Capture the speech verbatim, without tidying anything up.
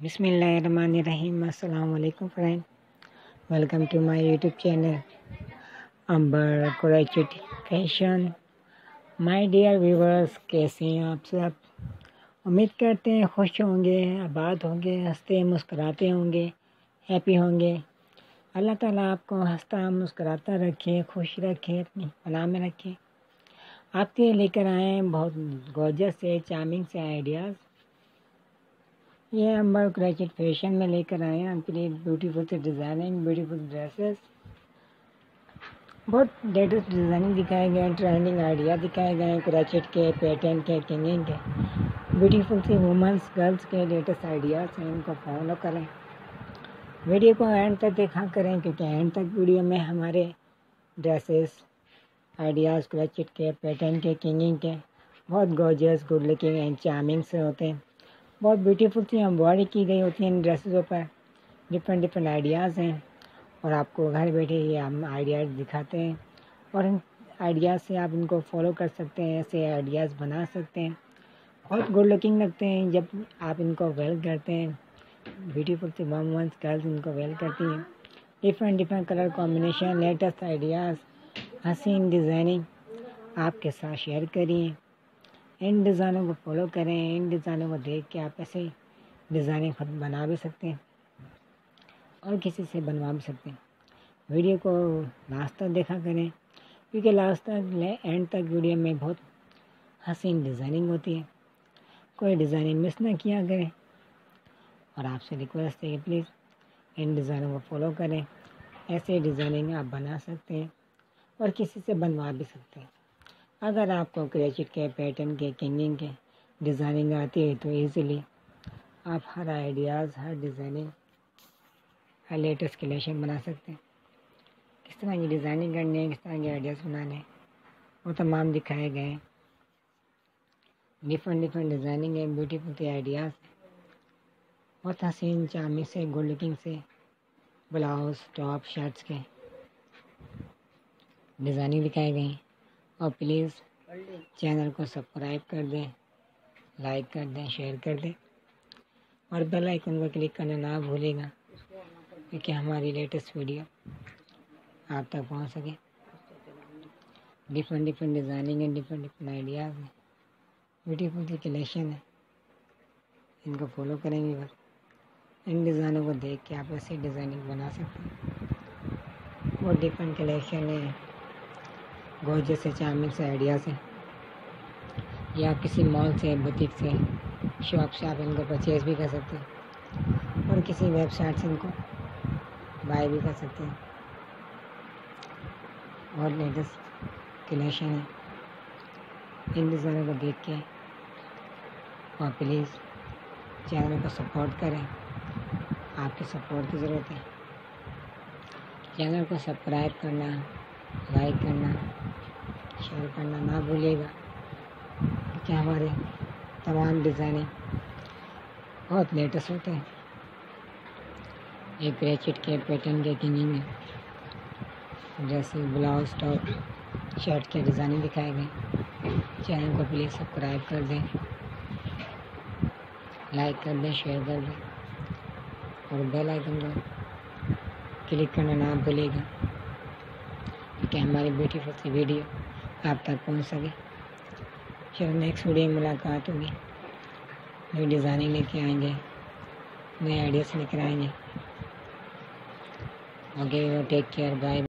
बिस्मिल्लाहिर्रहमानिर्रहीम। अस्सलाम वालेकुम friend, welcome to my YouTube channel Ambar Qureshid fashion. My dear viewers, कैसे हैं आप सब? उम्मीद करते हैं खुश होंगे, आबाद होंगे, हंसते मुस्कुराते होंगे, हैप्पी होंगे। अल्लाह ताला आपको हंसता मुस्कुराता रखे, खुश रखे, अपनी पनाह में रखे। आपके लेकर आए हैं बहुत गॉर्जियस से चार्मिंग से आइडियाज़। ये अंबर कुरैशिद फैशन में लेकर आए हैं आपके लिए ब्यूटीफुल से डिज़ाइनिंग, ब्यूटीफुल ड्रेसेस, बहुत लेटेस्ट डिज़ाइनिंग दिखाए गए हैं, ट्रेंडिंग आइडिया दिखाए गए हैं कुरैशिद के, पैटर्न के, किंगिंग के, ब्यूटीफुल सी वुमेंस गर्ल्स के लेटेस्ट आइडियाज़ हैं। इनको फॉलो करें, वीडियो को एंड तक देखा करें, क्योंकि एंड तक वीडियो में हमारे ड्रेसेस आइडियाज़ कुरैशिद के, पैटर्न के, किंगिंग के बहुत gorgeous, good looking and charming से होते हैं। बहुत ब्यूटीफुल सी एम्ब्रॉयडरी की गई होती है इन ड्रेसेसों पर। डिफरेंट डिफरेंट आइडियाज़ हैं और आपको घर बैठे ये हम आइडियाज़ दिखाते हैं और इन आइडियाज़ से आप इनको फॉलो कर सकते हैं, ऐसे आइडियाज़ बना सकते हैं। बहुत गुड लुकिंग लगते हैं जब आप इनको वेल करते हैं। ब्यूटीफुल सी वुमेन्स गर्ल्स इनको वेल करती हैं। Different different colour combination, latest ideas, हसीन डिज़ाइनिंग आपके साथ शेयर करिए। इन डिज़ाइनों को फॉलो करें, इन डिज़ाइनों को देख के आप ऐसे डिज़ाइनिंग खुद बना भी सकते हैं और किसी से बनवा भी सकते हैं। वीडियो को लास्ट तक देखा करें, क्योंकि लास्ट तक एंड तक वीडियो में बहुत हसीन डिज़ाइनिंग होती है। कोई डिज़ाइनिंग मिस ना किया करें और आपसे रिक्वेस्ट है कि प्लीज़ इन डिज़ाइनों को फॉलो करें। ऐसे डिज़ाइनिंग आप बना सकते हैं और किसी से बनवा भी सकते हैं। अगर आपको कुरैशिद के, पैटर्न के, किंगिंग के डिज़ाइनिंग आती है तो इजीली आप हर आइडियाज़, हर डिज़ाइनिंग, हर लेटेस्ट कलेक्शन बना सकते हैं। किस तरह की डिज़ाइनिंग करनी है, किस तरह के आइडियाज़ बनाने हैं, वो तमाम दिखाए गए हैं। डिफरेंट डिफरेंट डिज़ाइनिंग है, ब्यूटीफुल से आइडियाज़, बहुत हसीन चार्मिंग से, गुड लुकिंग से ब्लाउज, टॉप, शर्ट्स के डिज़ाइनिंग दिखाए गए हैं। और प्लीज़ चैनल को सब्सक्राइब कर दें, लाइक कर दें, शेयर कर दें और बेल आइकन पर क्लिक करना ना भूलिएगा, क्योंकि हमारी लेटेस्ट वीडियो आप तक पहुंच सके। डिफरेंट डिफरेंट डिज़ाइनिंग है, डिफरेंट डिफरेंट आइडियाज़ हैं, ब्यूटीफुल सी कलेक्शन है। इनको फॉलो करेंगे बस। इन डिज़ाइनों को देख के आप ऐसे डिज़ाइनिंग बना सकते हैं। बहुत डिफरेंट कलेक्शन है, गॉर्जियस से, चार्मिंग से आइडियाज़ हैं। या किसी मॉल से, बुटीक से, शॉप से आप इनको परचेज भी कर सकते हैं और किसी वेबसाइट से इनको बाय भी कर सकते हैं। और लेटेस्ट कलेक्शन है। इन डिज़ाइनों को देख के और प्लीज़ चैनल को सपोर्ट करें, आपकी सपोर्ट की ज़रूरत है। चैनल को सब्सक्राइब करना, लाइक करना, शेयर करना ना भूलिएगा, क्योंकि हमारे तमाम डिज़ाइनिंग बहुत लेटेस्ट होते हैं। एक कुरैशिद के, पैटर्न के, किंगिंग में जैसे ब्लाउज, टॉप, शर्ट के डिज़ाइनिंग दिखाए गए। चैनल को प्लीज़ सब्सक्राइब कर दें, लाइक कर दें, शेयर कर दें और बेल आइकन को क्लिक करना ना भूलिएगा, क्योंकि हमारी ब्यूटीफुल सी वीडियो आप तक पहुंच सके। चलो नेक्स्ट वीडियो में मुलाकात होगी, नई डिज़ाइनिंग लेके आएंगे, नए आइडियाज़ लेकर आएंगे। Okay, take care, bye.